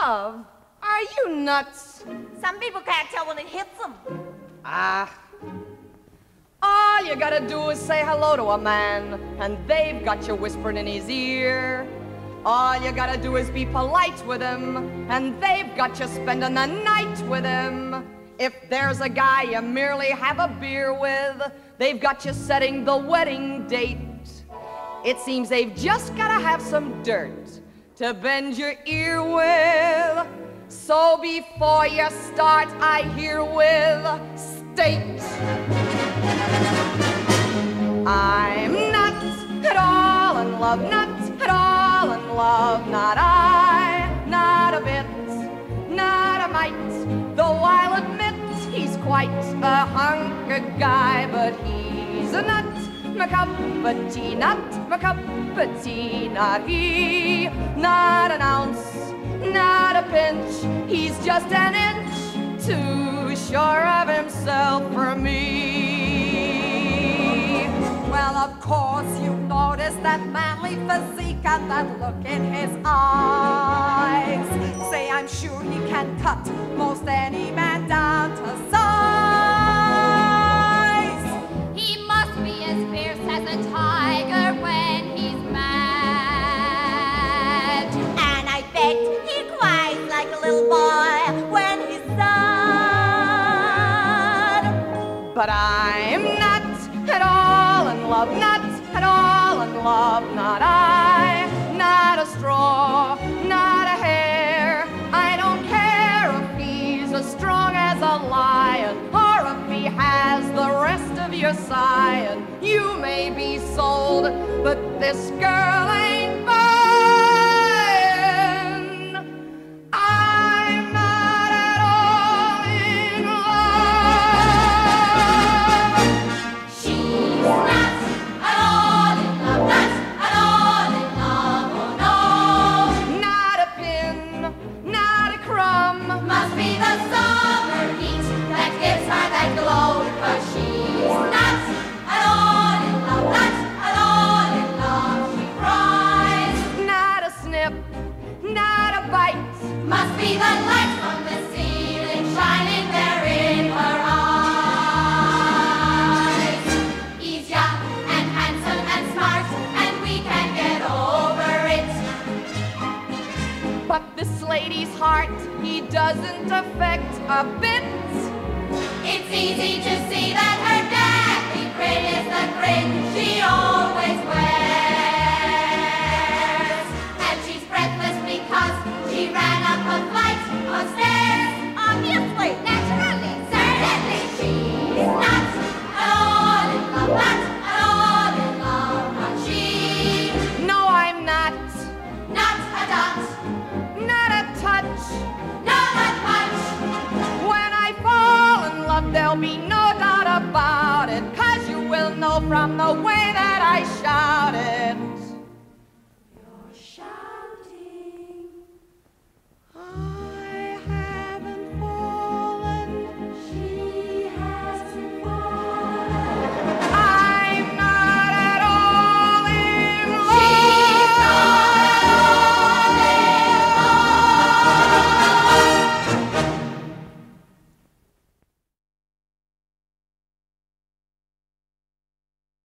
love? Are you nuts? Some people can't tell when it hits them. All you gotta do is say hello to a man, and they've got you whispering in his ear. All you gotta do is be polite with him, and they've got you spending the night with him. If there's a guy you merely have a beer with, they've got you setting the wedding date. It seems they've just gotta have some dirt to bend your ear with. So before you start, I herewith state, I'm not at all in love, not at all in love, not I, not a bit, not a mite. Though I'll admit he's quite a hunk of guy, but he's a nut, my cup of tea, not my cup of tea, not he, not an ounce, not a pinch. He's just an inch too sure of himself for me. Well, of course you've noticed that manly physique and that look in his eyes. Say, I'm sure he can cut most any man down to size. He must be as fierce as a tiger when he's mad. And I bet he cries like a little boy when he's sad. But I'm not at all in love, not at all in love, not I, not a straw, not a hair. I don't care if he's as strong as a lion, or if he has the rest of your sighing. You may be sold, but this girl ain't buying. I'm not at all in love. She's not at all in love, not at all in love, oh no. Not a pin, not a crumb. Must be the summer heat that gives her that glow, but she's not at all in love, not at all in love, she cries. Not a snip, not a bite. Must be the light from the ceiling shining there in her eyes. He's young and handsome and smart, and we can get over it. But this lady's heart, he doesn't affect a bit. It's easy to see that her dappy grin is the grin she always wears. And she's breathless because she ran up a flight of stairs. Obviously. Naturally, certainly, she's not at all in love, not at all in love, not she. No, I'm not, Not a dot, not a touch. no, not much. When I fall in love, there'll be no doubt about it, 'cause you will know from the way